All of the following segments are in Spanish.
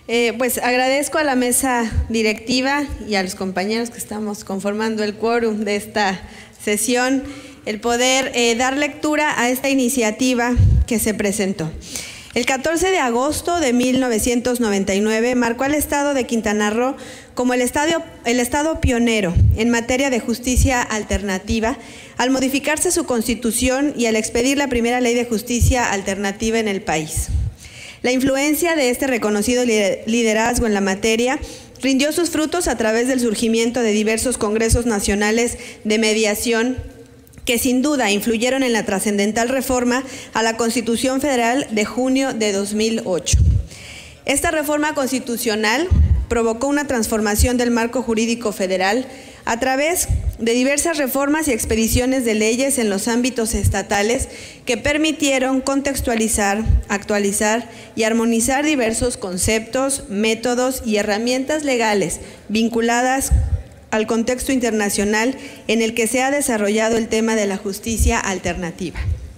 Pues agradezco a la mesa directiva y a los compañeros que estamos conformando el quórum de esta sesión el poder dar lectura a esta iniciativa que se presentó. El 14 de agosto de 1999 marcó al Estado de Quintana Roo como el Estado pionero en materia de justicia alternativa al modificarse su Constitución y al expedir la primera ley de justicia alternativa en el país. La influencia de este reconocido liderazgo en la materia rindió sus frutos a través del surgimiento de diversos congresos nacionales de mediación que sin duda influyeron en la trascendental reforma a la Constitución Federal de junio de 2008. Esta reforma constitucional provocó una transformación del marco jurídico federal a través de diversas reformas y expediciones de leyes en los ámbitos estatales que permitieron contextualizar, actualizar y armonizar diversos conceptos, métodos y herramientas legales vinculadas al contexto internacional en el que se ha desarrollado el tema de la justicia alternativa.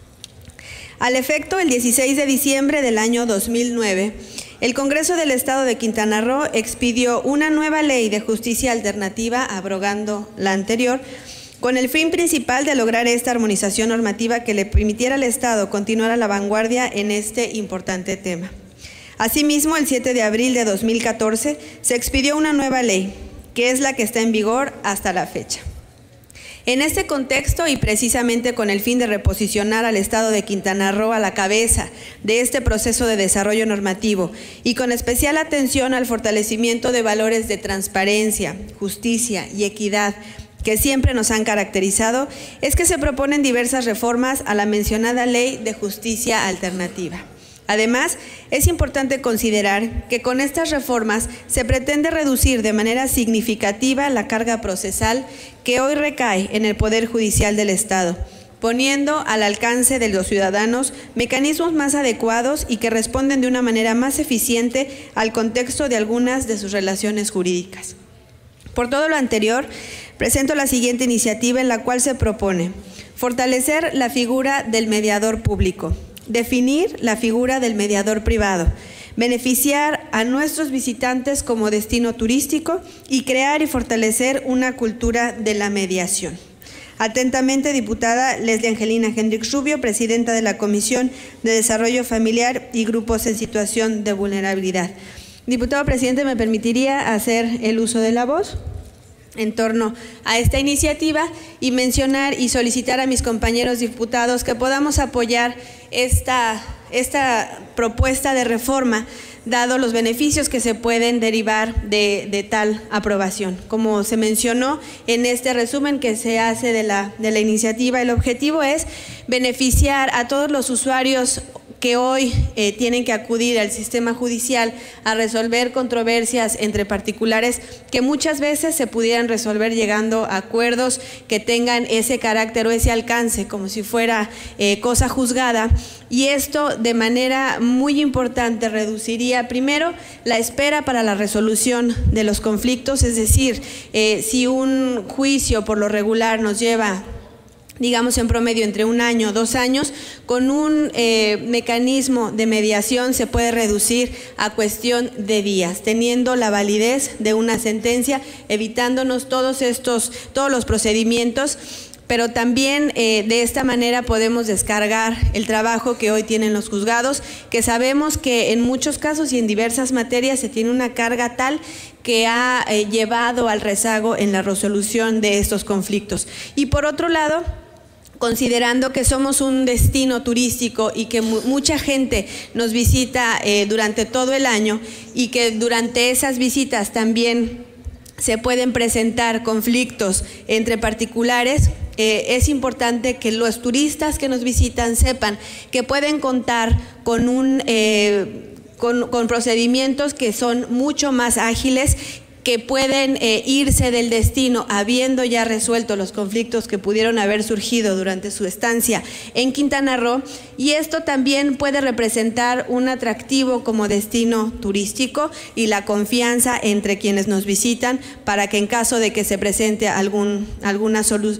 Al efecto, el 16 de diciembre del año 2009, el Congreso del Estado de Quintana Roo expidió una nueva ley de justicia alternativa, abrogando la anterior, con el fin principal de lograr esta armonización normativa que le permitiera al Estado continuar a la vanguardia en este importante tema. Asimismo, el 7 de abril de 2014 se expidió una nueva ley, que es la que está en vigor hasta la fecha. En este contexto y precisamente con el fin de reposicionar al Estado de Quintana Roo a la cabeza de este proceso de desarrollo normativo y con especial atención al fortalecimiento de valores de transparencia, justicia y equidad que siempre nos han caracterizado, es que se proponen diversas reformas a la mencionada Ley de Justicia Alternativa. Además, es importante considerar que con estas reformas se pretende reducir de manera significativa la carga procesal que hoy recae en el Poder Judicial del Estado, poniendo al alcance de los ciudadanos mecanismos más adecuados y que responden de una manera más eficiente al contexto de algunas de sus relaciones jurídicas. Por todo lo anterior, presento la siguiente iniciativa en la cual se propone fortalecer la figura del mediador público, definir la figura del mediador privado, beneficiar a nuestros visitantes como destino turístico y crear y fortalecer una cultura de la mediación. Atentamente, diputada Leslie Angelina Hendrix Rubio, presidenta de la Comisión de Desarrollo Familiar y Grupos en Situación de Vulnerabilidad. Diputado presidente, ¿me permitiría hacer el uso de la voz en torno a esta iniciativa y mencionar y solicitar a mis compañeros diputados que podamos apoyar esta propuesta de reforma, dado los beneficios que se pueden derivar de tal aprobación? Como se mencionó en este resumen que se hace de la iniciativa, el objetivo es beneficiar a todos los usuarios que hoy tienen que acudir al sistema judicial a resolver controversias entre particulares que muchas veces se pudieran resolver llegando a acuerdos que tengan ese carácter o ese alcance como si fuera cosa juzgada, y esto de manera muy importante reduciría primero la espera para la resolución de los conflictos, es decir, si un juicio por lo regular nos lleva, digamos en promedio entre 1 año o 2 años, con un mecanismo de mediación se puede reducir a cuestión de días, teniendo la validez de una sentencia, evitándonos todos los procedimientos, pero también de esta manera podemos descargar el trabajo que hoy tienen los juzgados, que sabemos que en muchos casos y en diversas materias se tiene una carga tal que ha llevado al rezago en la resolución de estos conflictos. Y por otro lado, considerando que somos un destino turístico y que mucha gente nos visita durante todo el año y que durante esas visitas también se pueden presentar conflictos entre particulares, es importante que los turistas que nos visitan sepan que pueden contar con con procedimientos que son mucho más ágiles, que pueden irse del destino habiendo ya resuelto los conflictos que pudieron haber surgido durante su estancia en Quintana Roo, y esto también puede representar un atractivo como destino turístico y la confianza entre quienes nos visitan para que en caso de que se presente alguna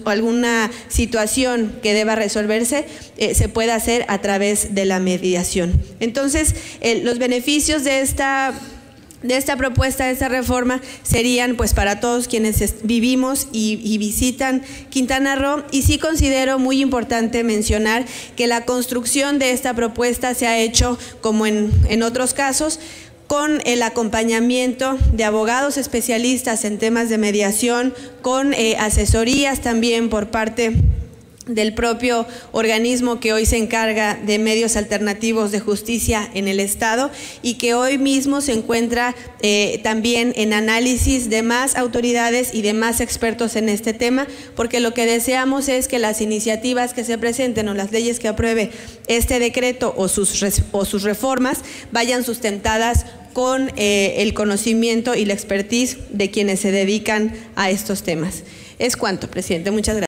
situación que deba resolverse, se pueda hacer a través de la mediación. Entonces, los beneficios de de esta propuesta, de esta reforma, serían pues para todos quienes vivimos y visitan Quintana Roo. Y sí considero muy importante mencionar que la construcción de esta propuesta se ha hecho, como en otros casos, con el acompañamiento de abogados especialistas en temas de mediación, con asesorías también por parte del propio organismo que hoy se encarga de medios alternativos de justicia en el Estado y que hoy mismo se encuentra también en análisis de más autoridades y de más expertos en este tema, porque lo que deseamos es que las iniciativas que se presenten o las leyes que apruebe este decreto o sus reformas vayan sustentadas con el conocimiento y la expertise de quienes se dedican a estos temas. Es cuanto, presidente. Muchas gracias.